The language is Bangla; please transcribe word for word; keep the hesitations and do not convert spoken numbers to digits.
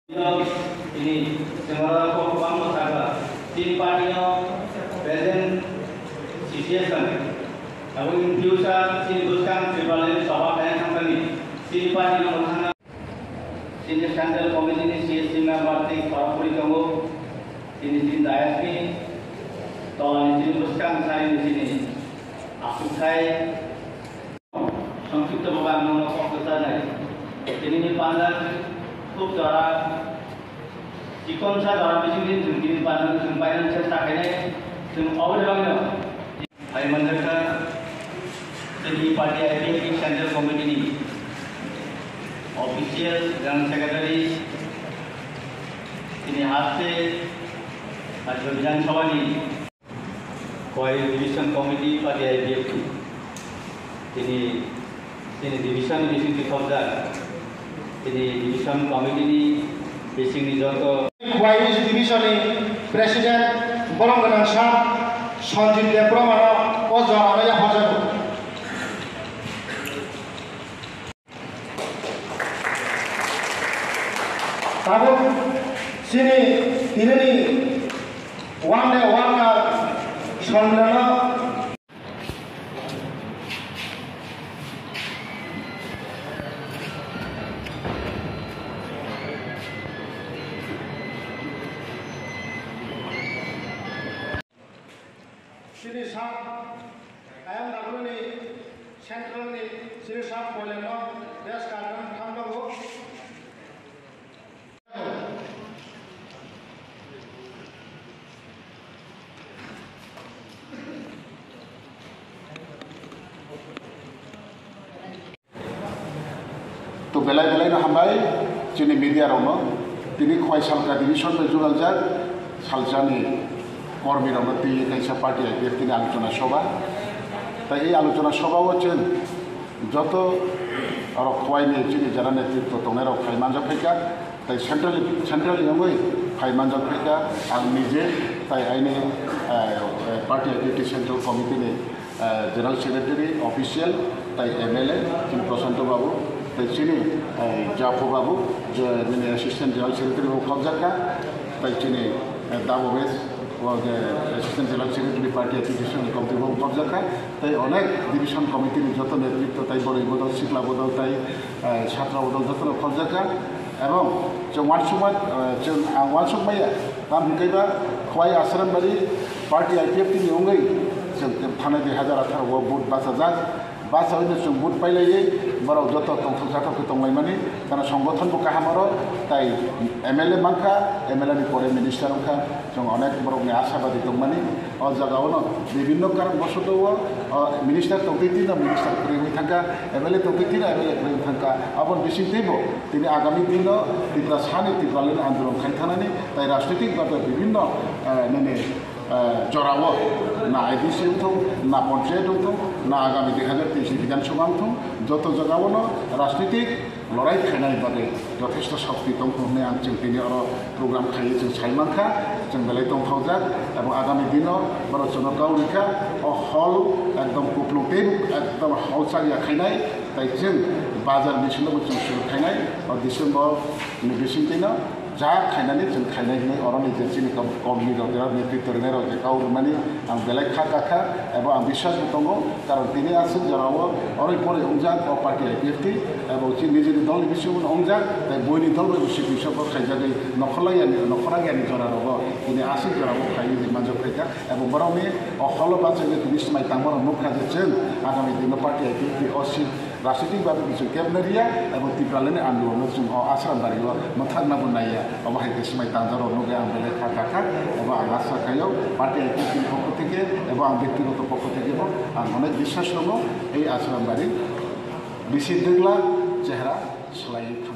ini sebenarnya program masyarakat tim partinya present situation lalu in future tim buskan tribunal sabah yang company tim partinya mana sini central committee ini C S C member tik parapuri kamu ini tim D S P tahun ini buskan saya di sini aku saya সংক্ষিপ্ত ভাবে আমি কথা নাই তিনি নি পান্ডা খুব যারা চিকনসা যারা বেশি দিন जों তিনি পান্ডা जों বাইরে চেষ্টা খাইनाय जों अवधारणा हाय मंजरका जोंनि पार्टी आईपीएफटी सेंट्रल कमिटिनि ऑफिशियल जनरल सेक्रेटारि তিনি হাতে আজ বিধানসভানি কয় ডিভিশন কমিটি পার্টি আইপিএফটি তিনি Ini division bising di Kobda, ini division committee ini bising di Joto. Kuais division ini Presiden Bolong Ganangsa, Sanjit Depro mana, Ojo mana ya Hajar. Tahu sini ini ni warna warna sembilan. Sini sah, ayam dahulu ni sentral ni sini sah boleh no, dia sekarang tambah go. Tu belai-belai na hambai, sini media romo, tini kuai salka division berjual jad, saljani. কর্মীরা মধ্যে কাইসা পার্টি আইপিএফ তিনি আলোচনা সভা তাই এই আলোচনা সভা হচ্ছেন যত আরো খোয়াই নিয়ে চিনি যারা নেতৃত্ব তোমরা ফাইমানজা ফেকা তাই সেন্ট্রাল সেন্ট্রাল ইয়ংই ফাইমানজা ফেকা আর নিজে তাই আইনি পার্টি আইপিএফটি সেন্ট্রাল কমিটিনি জেনারেল সেক্রেটারি অফিসিয়াল তাই এমএলএ তিনি প্রশান্ত বাবু তাই চিনি জাফু বাবু যিনি অ্যাসিস্ট্যান্ট জেনারেল সেক্রেটারি বাবু কবজাকা তাই চিনি দাবু বেশ assistant general secretary party application committee বাবু কবজাকা তাই অনেক ডিভিশন কমিটির যত নেতৃত্ব তাই বড় বদল শিকলা বদল তাই ছাত্র বদল যত কবজাকা এবং जों वानसुमा जों आं वानसुमाय नाम हिंखैबा खवाई आश्रमबारि पार्टी आईपीएफटी नि अनगायै जों थानाय दुइ हाजार आठार' बुथ बासाजाक बासावैनो जों बुथ पाइलायै बाराव जत तंथं जाथावखौ दंलायमानि दाना संगठनबो काहामारो ताई एमएलए मानखा एमएलए नि परे मिनिस्टार अंखा जों अनेक बरकनि आशाबादी दंमानि अ जागावनो विभिन्न कारणबशत मिनिस्टार तंखैतिनो मिनिस्टार फोरोंबाय थांखा एमएलए तंखैतिनो एमएलए फोरोंबाय थांखा आबन बिसिंतैबो दिनै आगामी दिनाव त्रिपुरा सानि त्रिपुरानि आन्दोलन खालामनानै ताई राजनैतिक भाबे विभिन्न माने जरावो ना आईडीसी उठो ना पंचायत उठो ना आगामी दुई हाजार तेईस विधानसभा उठो जत जगावनो राजनैतिक लड़ाई खानाय बादे यथेष्ट शक्ति दं होननानै आं जों दिनै आरो प्रग्राम खायो जों सायमानखा जों बेलाय दंथावजाक एबं आगामी दिनाव भारत जों गावरिखा हल एकदम कुप्लुंटे एकदम हलसारिया खायनाय ताई जों बाजार मिसिनबो जों सुरु खायनाय डिसेम्बर बिसिंतैनो जा खायनानै जों खायनाय होनाय अरनि जेसिनि कमनि रदेरा नेतृत्व होनाय रजे गावरमानि आं बेलाय खा गाखा एबं आं बिश्वास दङ कारण दिनै आसो जरावो अरै परे अंजाक अ पार्टी आईपीएफटी एबं जि निजेनि दलनि बिसयनो अंजाक ताई बयनि दल बिसि बिसयखौ खायजागै नखरलायानि नखरागियानि जरावो दिनै आसो जरावो खायो जि मानजो फैका एबं बरावनि अखल बाजै दिनै समाय तांबर मुखा जों आगामी दिनाव पार्टी आईपीएफटी असि राजनीतिक भावे बिसोर केबनेरिया एबं त्रिपुरानि आन्दोलन जों आश्रमबारियाव मोथारनाबो नाया अबाहाय समाय तांजार अनुगे आं बेलाय खा गाखा एबं आं आशा खायो पार्टी आईपीएफटी पक्ष থেকে এবং आं ব্যক্তিগত পক্ষ থেকেও आं अनेक বিশ্বাস दङ এই आश्रमबारि बिसि दोग्ला चेहरा सोलायै